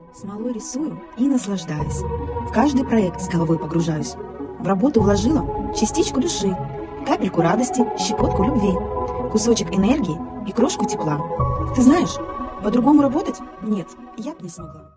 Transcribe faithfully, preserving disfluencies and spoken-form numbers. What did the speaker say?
Смолой рисую и наслаждаюсь. В каждый проект с головой погружаюсь. В работу вложила частичку души, капельку радости, щепотку любви, кусочек энергии и крошку тепла. Ты знаешь, по-другому работать? Нет, я бы не смогла.